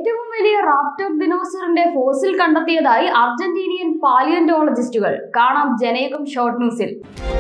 ഏറ്റവും വലിയ റാപ്റ്റർ ദിനോസറിന്റെ ഫോസിൽ കണ്ടെത്തിയതായി അർജന്റീനിയൻ പാലിയോന്റോളജിസ്റ്റുകൾ. കാണാം ജനയുഗം ഷോർട്ട് ന്യൂസിൽ.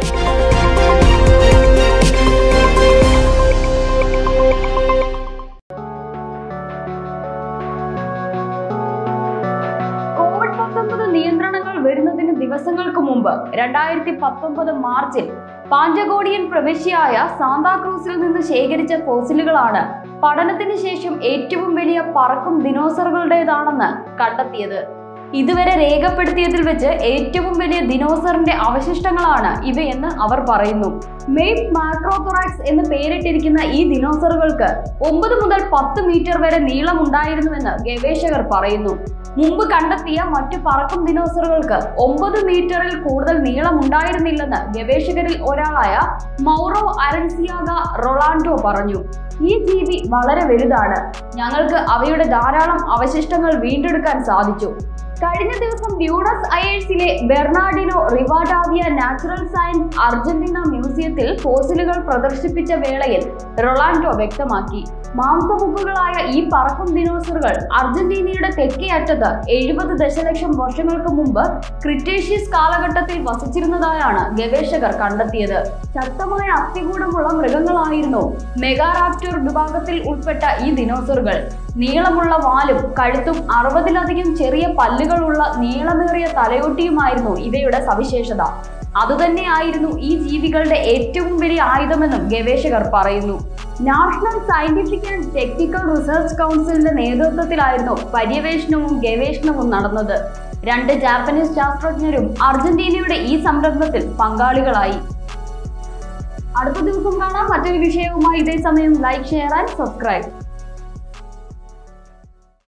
കോവിഡ്-19 നിയന്ത്രണങ്ങൾ വരുന്നതിന് ദിവസങ്ങൾക്ക് മുമ്പ് 2019 മാർച്ചിൽ പാഞ്ചഗോഡിയൻ പ്രവിശ്യയായ സാന്താക്രൂസിൽ നിന്ന് ശേഖരിച്ച ഫോസിലുകളാണ് പഠനത്തിന് ശേഷം ഏറ്റവും വലിയ പറക്കും ദിനോസറുകളുടേതാണെന്ന് കണ്ടെത്തിയത്. ഇതുവരെ രേഖപ്പെടുത്തിയതിൽ വെച്ച് ഏറ്റവും വലിയ ദിനോസറിന്റെ അവശിഷ്ടങ്ങളാണ് ഇവയെന്ന് അവർ പറയുന്നു. മെയ്പ് മാക്രോതൊറാക്സ് എന്ന് പേരിട്ടിരിക്കുന്ന ഈ ദിനോസറുകൾക്ക് 9 മുതൽ 10 മീറ്റർ വരെ നീളമുണ്ടായിരുന്നുവെന്ന് ഗവേഷകർ പറയുന്നു. മുമ്പ് കണ്ടെത്തിയ മറ്റു പറക്കും ദിനോസറുകൾക്ക് 9 മീറ്ററിൽ കൂടുതൽ നീളമുണ്ടായിരുന്നില്ലെന്ന് ഗവേഷകരിൽ ഒരാളായ മൗറോ അരൻസിയാഗ റൊളാൻഡോ പറഞ്ഞു. ഈ ജീവി വളരെ വലുതാണ്. ഞങ്ങൾക്ക് അവയുടെ ധാരാളം അവശിഷ്ടങ്ങൾ വീണ്ടെടുക്കാൻ സാധിച്ചു. കഴിഞ്ഞ ദിവസം ബ്യൂണസ് അയേഴ്സിലെ Bernardino Rivadavia natural science Argentina മ്യൂസിയത്തിൽ ഫോസിലുകൾ പ്രദർശിപ്പിച്ച വേളയിൽ റൊളാൻഡോ വ്യക്തമാക്കി. മാംസബുക്കുകളായ ഈ പറക്കും ദിനോസറുകൾ അർജന്റീനയുടെ തെക്കേ അറ്റത്ത് 70 ദശലക്ഷം വർഷങ്ങൾക്ക് മുമ്പ് ക്രിറ്റേഷ്യസ് കാലഘട്ടത്തിൽ വസിച്ചിരുന്നതായാണ് ഗവേഷകർ കണ്ടെത്തിയത്. ശക്തമായ അസ്ഥികൂടമുള്ള മൃഗങ്ങളായിരുന്നു മെഗാറാപ്റ്റർ വിഭാഗത്തിൽ ഉൾപ്പെട്ട ഈ ദിനോസറുകൾ. നീളമുള്ള വാലും കഴുത്തും 60-ലധികം ചെറിയ പല്ലുകളുള്ള നീളമേറിയ തലയോട്ടിയുമായിരുന്നു ഇവയുടെ സവിശേഷത. അതുതന്നെയായിരുന്നു ഈ ജീവികളുടെ ഏറ്റവും വലിയ ആയുധമെന്നും ഗവേഷകർ പറയുന്നു. National scientific and technical research കൗൺസിലിന്റെ നേതൃത്വത്തിലായിരുന്നു പര്യവേഷണവും ഗവേഷണവും നടന്നത്. 2 ജാപ്പനീസ് ശാസ്ത്രജ്ഞരും അർജന്റീനയുടെ ഈ സംരംഭത്തിൽ പങ്കാളികളായി. അടുത്ത ദിവസം കാണാം മറ്റൊരു വിഷയവുമായി. ഇതേ സമയം ലൈക്ക്, ഷെയർ ആൻഡ് സബ്സ്ക്രൈബ്.